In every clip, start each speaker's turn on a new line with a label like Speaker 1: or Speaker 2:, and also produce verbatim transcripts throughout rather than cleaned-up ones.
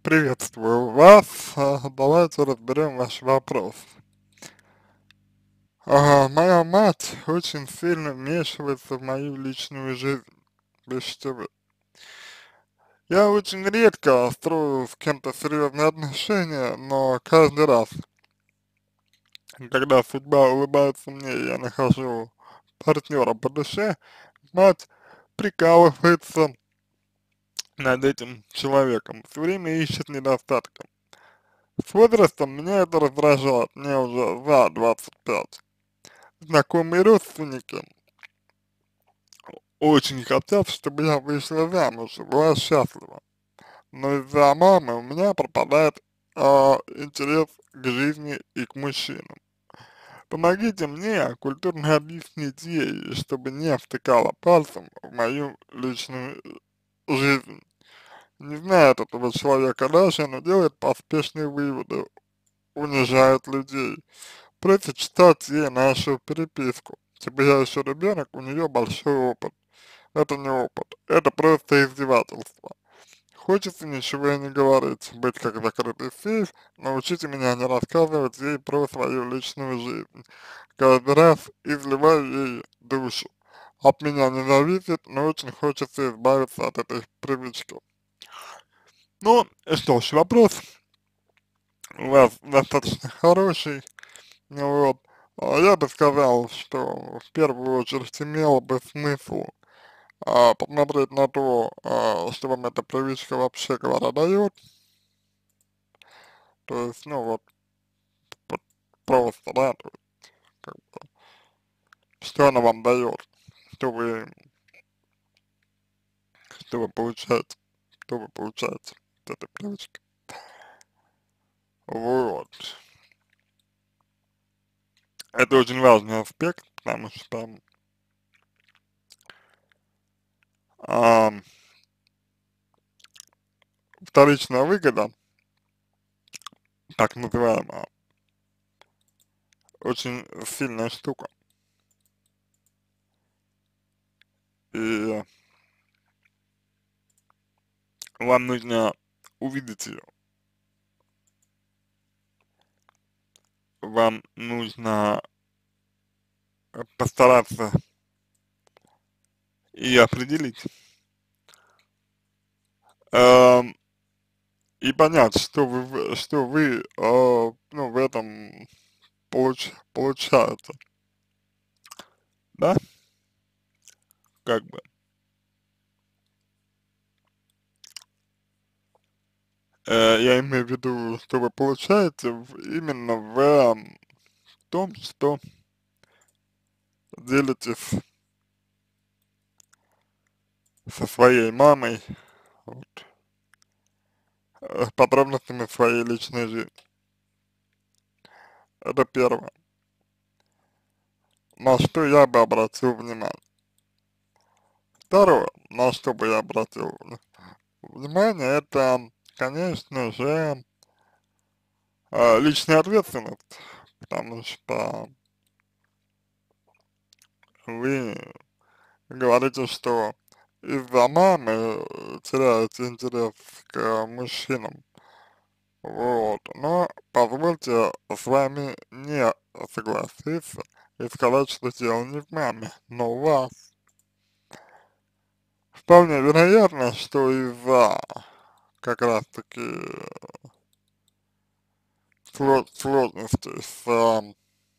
Speaker 1: Приветствую вас. А, Давайте разберем ваш вопрос. А, Моя мать очень сильно вмешивается в мою личную жизнь, пишите вы. Я очень редко строю с кем-то серьезные отношения, но каждый раз, когда судьба улыбается мне, и я нахожу партнера по душе, мать прикалывается над этим человеком, все время ищет недостатки. С возрастом меня это раздражает, мне уже за двадцать пять. Знакомые родственники очень хотят, чтобы я вышла замуж и была счастлива. Но из-за мамы у меня пропадает а, интерес к жизни и к мужчинам. Помогите мне культурно объяснить ей, чтобы не втыкала пальцем в мою личную жизнь. Не знает этого человека даже, но делает поспешные выводы, унижает людей. Просит читать ей нашу переписку. Типа я еще ребенок, у нее большой опыт. Это не опыт, это просто издевательство. Хочется ничего и не говорить, быть как закрытый сейф, научите меня не рассказывать ей про свою личную жизнь. Каждый раз изливаю ей душу. От меня не зависит, но очень хочется избавиться от этой привычки. Ну, что ж, вопрос у вас достаточно хороший. Ну вот, а я бы сказал, что в первую очередь имело бы смысл а, посмотреть на то, а, что вам эта привычка вообще говоря дает. То есть, ну вот, п- просто, да, то есть, как бы, что она вам дает, что вы, что вы получаете, что вы получаете от этой привычки. Вот. Это очень важный аспект, потому что а, вторичная выгода, так называемая, очень сильная штука. И вам нужно увидеть ее. Вам нужно э, постараться и определить, эм, и понять, что вы, в- что вы, э, ну, в этом получ, получаете, да, как бы. Э, я имею в виду, что вы получаете в- именно в эм, том, что делитесь со своей мамой, вот, э, подробностями своей личной жизни. Это первое, на что я бы обратил внимание. Второе, на что бы я обратил внимание, это, конечно же, э, личная ответственность, потому что вы говорите, что из-за мамы э, теряете интерес к мужчинам, вот, но позвольте с вами не согласиться и сказать, что дело не в маме, но у вас. Вполне вероятно, что из-за как раз-таки сло- сложностей с а,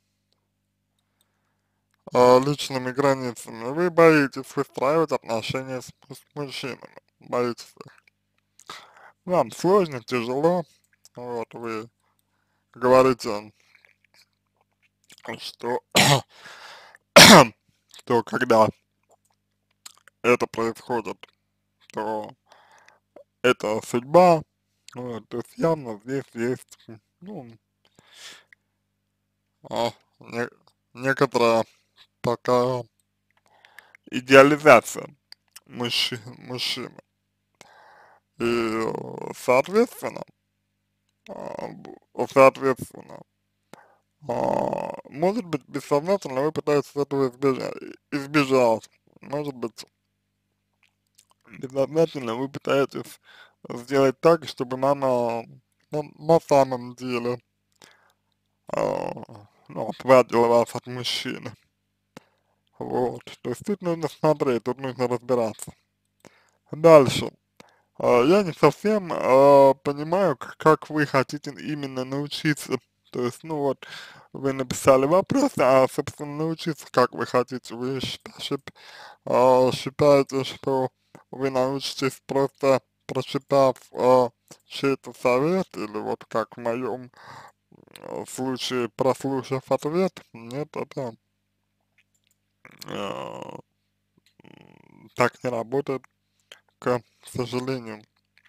Speaker 1: а, личными границами вы боитесь выстраивать отношения с, с мужчинами, боитесь их. Вам сложно, тяжело, вот вы говорите, что, что когда это происходит, то это судьба, вот, то есть явно здесь есть, ну, а, не- некоторая такая идеализация мужчи, мужчины. И, э, соответственно, а, б- соответственно, а, может быть, бессознательно вы пытаетесь этого избежать, избежать. Может быть, бессознательно вы пытаетесь сделать так, чтобы она на, на самом деле а, ну, отвадила вас от мужчины. Вот. То есть тут нужно смотреть, тут нужно разбираться. Дальше. А, я не совсем а, понимаю, к- как вы хотите именно научиться. То есть, ну вот, вы написали вопрос, а, собственно, научиться, как вы хотите. Вы счита- счит- а, считаете, что вы научитесь просто прочитав а, чей-то совет, или вот как в моем случае, прослушав ответ? Нет, это а, м, так не работает, к сожалению.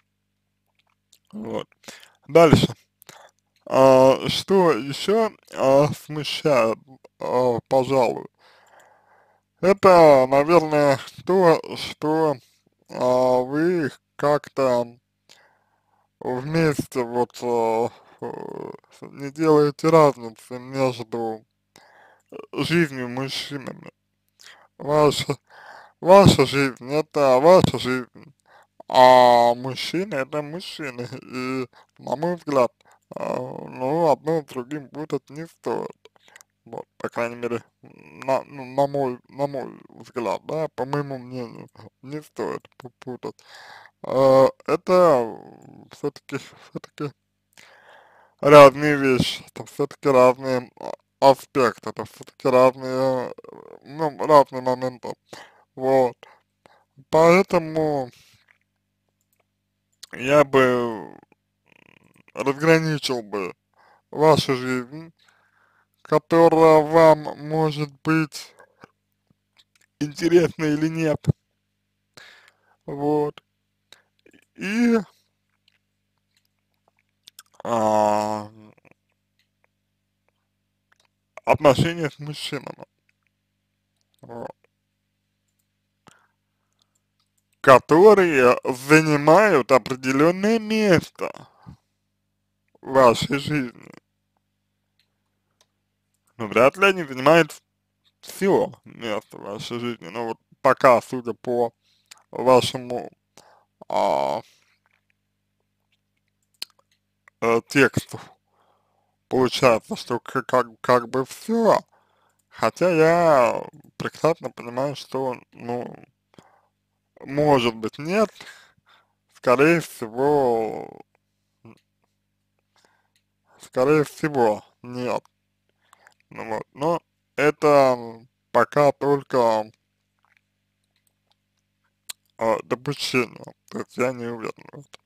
Speaker 1: Вот. Дальше. А, что еще а, смущает, а, пожалуй, это, наверное, то, что а, вы как-то вместе вот а, э, не делаете разницы между жизнью мужчинами. Ваша, ваша жизнь это ваша жизнь, а мужчина это мужчина. И, на мой взгляд, а, ну, одно с другим путать не стоит. Вот, по крайней мере, на, ну, на мой, на мой взгляд, да, по моему мнению, не стоит пу- путать. А, это все-таки, все-таки разные вещи, это все-таки разные а, аспекты, это все-таки разные, э, ну, разные моменты, вот. Поэтому я бы разграничил бы вашу жизнь, которая вам может быть интересна или нет, вот. И а, отношения с мужчинами, вот, которые занимают определенное место в вашей жизни. Но вряд ли они занимают все место в вашей жизни. Но вот пока, судя по вашему а, э, тексту, получается, что как, как, как бы все. Хотя я прекрасно понимаю, что, ну, может быть, нет, скорее всего, скорее всего, нет. Ну вот, но это пока только а, допущение, то есть я не уверен в этом.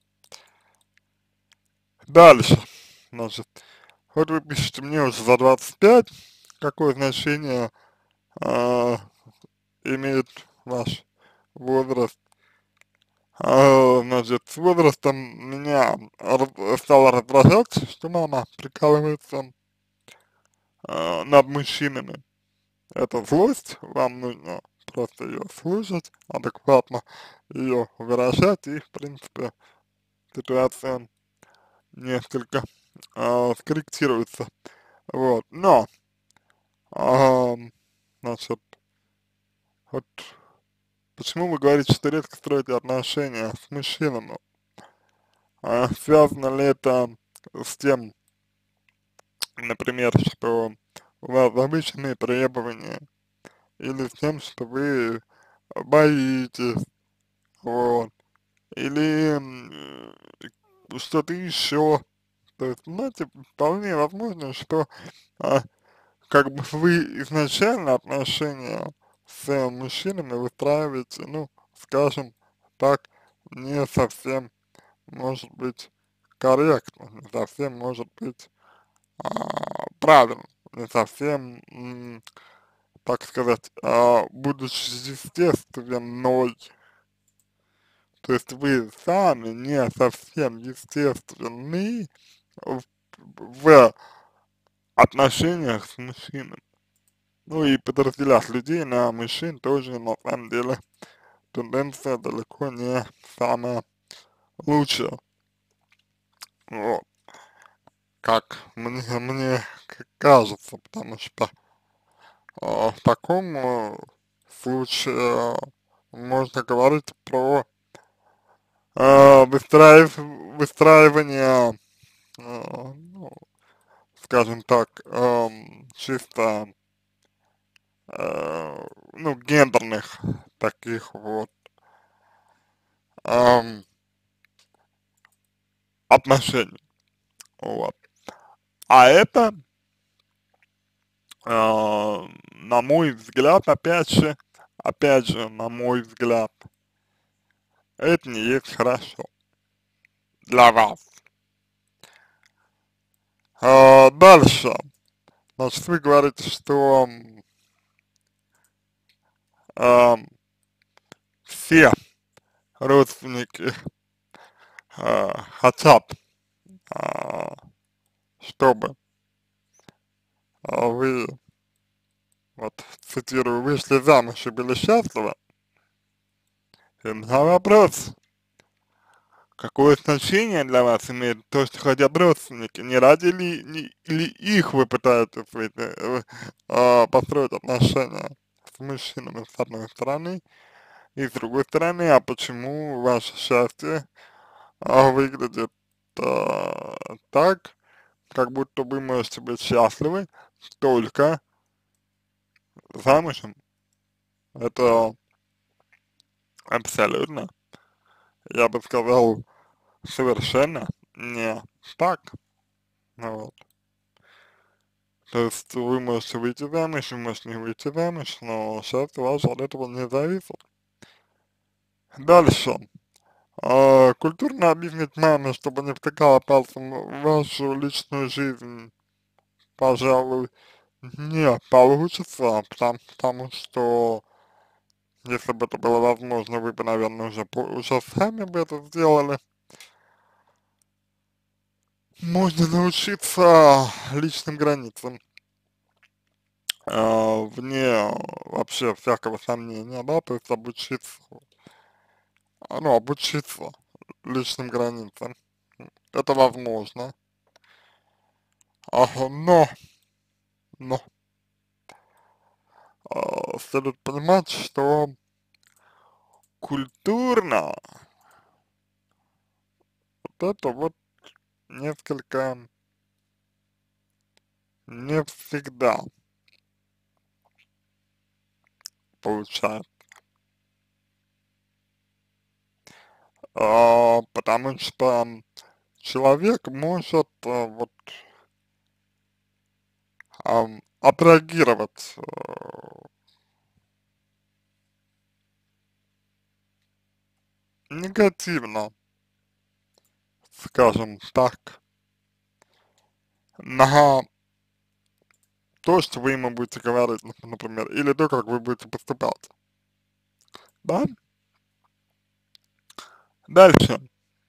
Speaker 1: Дальше, значит, вот вы пишете мне уже за двадцать пять, какое значение а, имеет ваш возраст. А, значит, с возрастом меня раз- стало раздражать, что мама прикалывается а, над мужчинами. Это злость, вам нужно просто ее слушать, адекватно ее выражать, и, в принципе, ситуация несколько а, скорректируется. Вот, но, а, значит, вот почему вы говорите, что редко строите отношения с мужчинами? А, связано ли это с тем, например, что у вас завышенные требования, или с тем, что вы боитесь, вот, или м, э, что-то еще. То есть, знаете, вполне возможно, что а, как бы вы изначально отношения с мужчинами выстраиваете, ну, скажем так, не совсем, может быть, корректно, не совсем, может быть, а, правильно, не совсем, м, так сказать, а, будучи естественной. То есть вы сами не совсем естественны в, в отношениях с мужчинами. Ну и подразделять людей на мужчин тоже на самом деле тенденция далеко не самая лучшая. Вот, как мне, мне к- кажется, потому что а, в таком э, случае можно говорить про э, выстраив, выстраивание, э, ну, скажем так, эм, чисто, э, ну, гендерных таких вот эм, отношений, вот. А это, э, на мой взгляд, опять же, опять же, на мой взгляд, это не есть хорошо для вас. А, дальше, значит, вы говорите, что ам, все родственники а, хотят, а, чтобы а, вы, вот, цитирую, вышли замуж и были счастливы. И у меня вопрос, какое значение для вас имеет то, что хотят родственники? Не ради ли, не, ли их вы пытаетесь выйти, э, а, построить отношения с мужчинами с одной стороны, и с другой стороны, а почему ваше счастье а, выглядит а, так, как будто вы можете быть счастливы только замужем? Это абсолютно, я бы сказал, совершенно не так. Ну вот. То есть вы можете выйти замуж, вы можете не выйти замуж, но счастье ваше от этого не зависит. Дальше. А, культурно объяснить маме, чтобы не втыкала пальцем в вашу личную жизнь, пожалуй, не получится, потому, потому что если бы это было возможно, вы бы, наверное, уже, по- уже сами бы это сделали. Можно научиться личным границам, а, вне вообще всякого сомнения, да, то есть обучиться, а, ну, обучиться личным границам. Это возможно. Ага, но, но, а, следует понимать, что культурно вот это вот несколько не всегда получается, а, потому что человек может а, вот ам, отреагировать э, негативно, скажем так, на то, что вы ему будете говорить, нап- например, или то, как вы будете поступать, да? Дальше.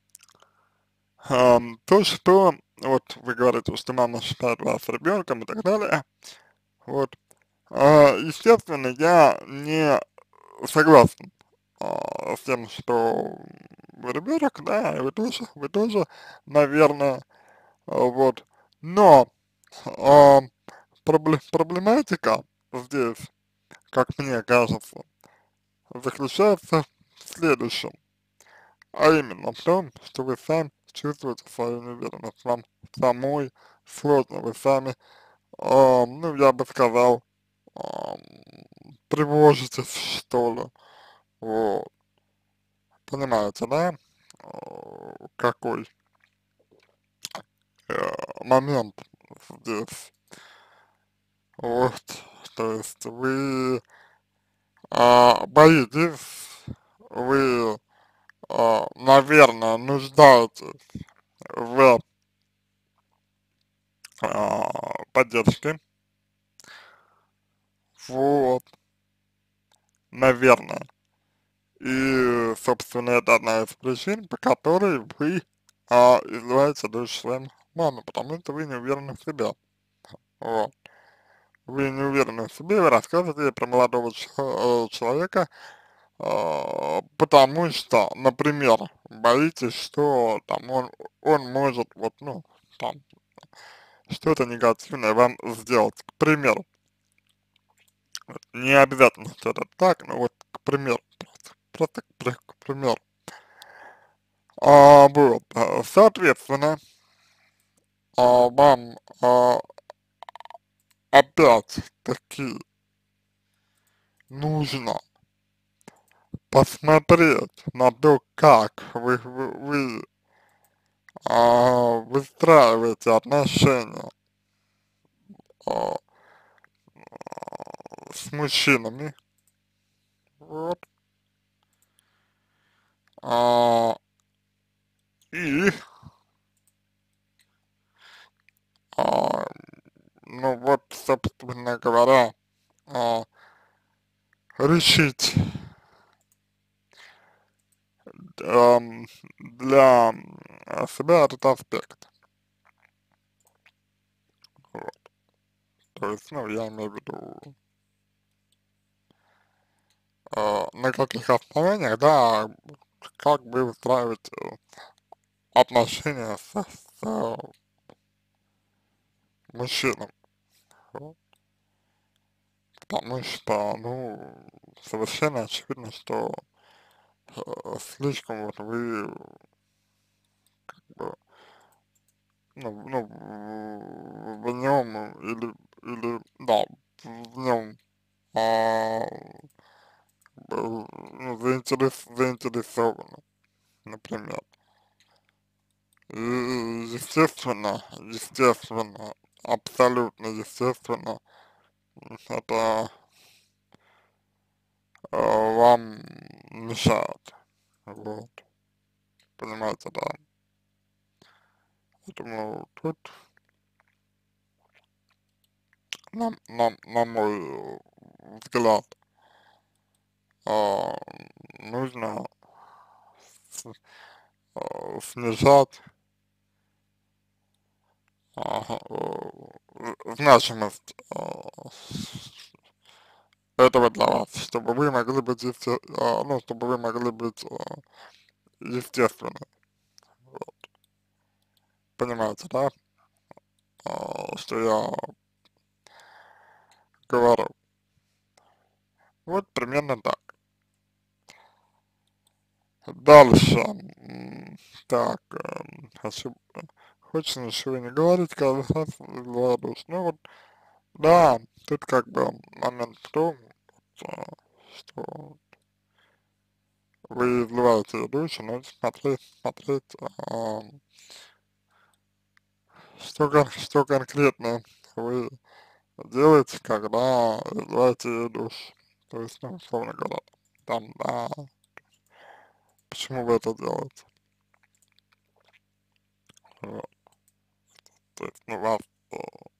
Speaker 1: Ам, то, что вот вы говорите, что мама считает вас ребенком и так далее, вот, а, естественно, я не согласен а, с тем, что вы ребенок, да, и вы тоже, вы тоже, наверное, а, вот, но а, пробле- проблематика здесь, как мне кажется, заключается в следующем, а именно в том, что вы сами чувствуете свою неуверенность, вам самой сложно, вы сами, а, ну, я бы сказал, а, тревожитесь, что ли, вот, понимаете, да, а, какой э, момент здесь, вот, то есть вы а, боитесь, вы, а, наверное, нуждаетесь в а, поддержке, вот, наверное. И, собственно, это одна из причин, по которой вы а, изливаете душу своим маме, потому что вы не уверены в себе, вот. Вы не уверены в себе, вы рассказываете ей про молодого ч- э, человека, а, потому что, например, боитесь, что там он, он может вот, ну, там, что-то негативное вам сделать, к примеру. Не обязательно, что это так, но вот, к примеру, просто, просто к, при- к примеру. А, вот, а, соответственно, а, вам а, опять-таки нужно посмотреть на то, как вы, вы, вы а, выстраиваете отношения а, с мужчинами, вот, а, и, а, ну вот, собственно говоря, а, решить ам, для а, себя этот аспект, вот, то есть, ну, я имею в виду, а, на каких основаниях, да, как вы выстраиваете отношения с, с мужчинами, вот. Потому что, ну, совершенно очевидно, что э, слишком вот вы, э, ну, ну, в в нем или, или, да, в нем, а, э, ну, заинтерес, заинтересованы, например. И, естественно, естественно, абсолютно естественно, это э, вам мешает, вот, понимаете, да. Поэтому тут, на, на, на мой э, взгляд, а, нужно с- а, снижать а, э, значимость а, этого для вас, чтобы вы могли быть, есте- а, ну, чтобы вы могли быть а, естественны, вот. Понимаете, да, а, что я говорю. Вот примерно так. Дальше, м, так, эм, хочу, э, хочется ничего не говорить, каждый раз говоришь. Ну вот, да, тут как бы момент в том, что, что вы изливаете душу, но смотреть, смотреть, а, что, кон- что конкретно вы делаете, когда изливаете душу. То есть, ну, условно говоря, там, да, почему вы это делаете? Вот. То есть, ну, вас э,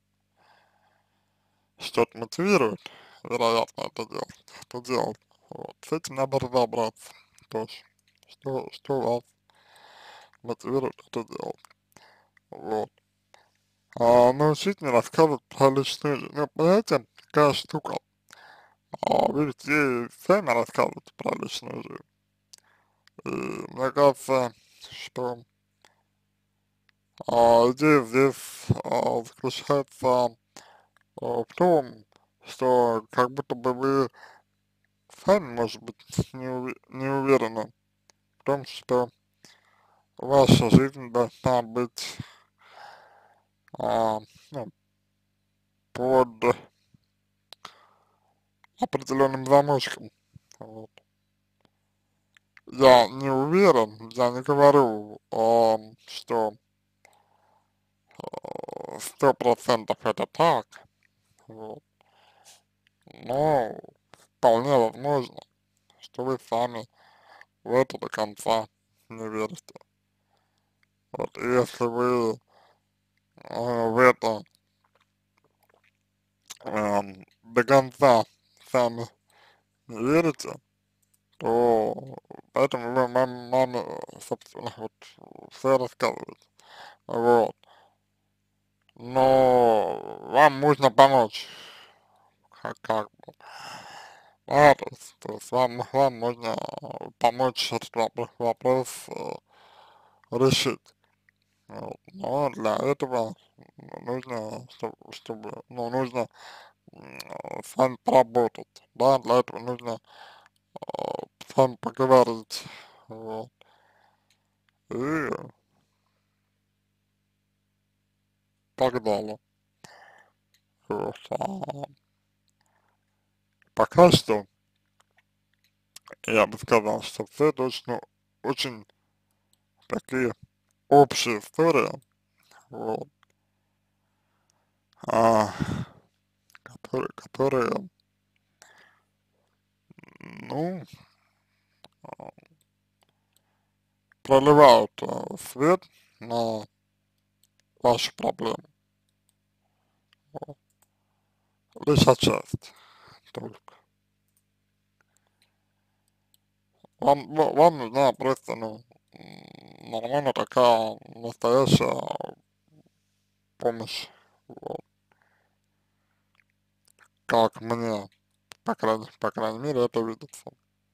Speaker 1: что-то мотивирует, вероятно, это делать, это делать. Вот. С этим надо разобраться тоже, что, что вас мотивирует это делать. Вот. А научить не рассказывать про личную жизнь. Ну, понимаете, какая штука. А вы ведь ей сами рассказываете про личную жизнь. И мне кажется, что а, идея здесь а, заключается а, в том, что как будто бы вы сами, может быть, не, уве- не уверены в том, что ваша жизнь должна быть а, ну, под определенным замочком. Вот. Я не уверен, я не говорю, а, что сто процентов это так, вот. Но вполне возможно, что вы сами в это до конца не верите. Вот, и если вы э, в это эм, до конца сами не верите, то поэтому вы маме, маме, собственно, вот все рассказываете. Вот. Но вам нужно помочь, как, как бы. Да, то есть, то есть вам, вам можно помочь этот вопрос, вопрос э, решить. Вот. Но для этого нужно, чтобы, чтобы ну, нужно м, с вами поработать. Да, для этого нужно э, с вами поговорить. Вот. и так далее. Вот, а пока что я бы сказал, что все точно очень такие общие истории, вот, а, которые, которые, ну, а, проливают а, свет на ваши проблемы, вот, лишь отчасти только. Вам, ва- вам нужна просто, ну, м, нормально такая настоящая помощь, вот, как мне, по крайней, по крайней мере, это видится.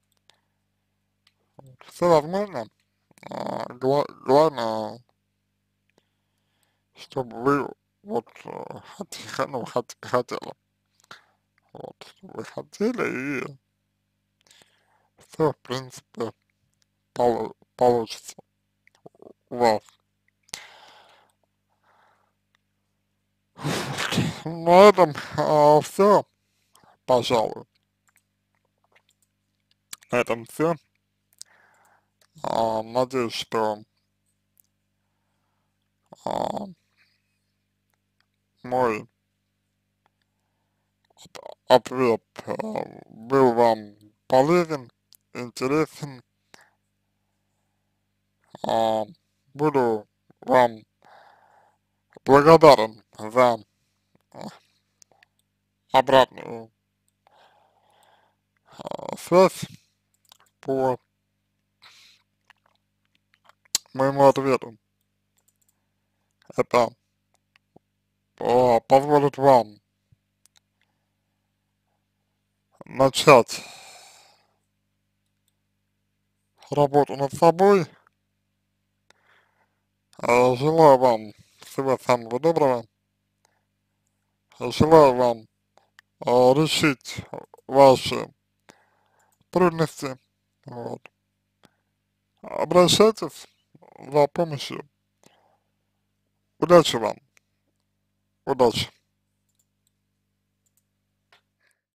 Speaker 1: Все возможно, а, гла- главное, чтобы вы вот э, хот- ну, хот- хотели, вот, чтобы вы хотели, и все, в принципе, полу- получится у вас. На этом все, пожалуй. На этом все. Надеюсь, что а, мой ответ а, был вам полезен, интересен. А, буду вам благодарен за а, обратную а, связь по моему ответу. Это а, позволит вам начать работу над собой. А, желаю вам всего самого доброго. Желаю вам а, решить ваши трудности. Вот. Обращайтесь за помощью. Удачи вам. Удачи.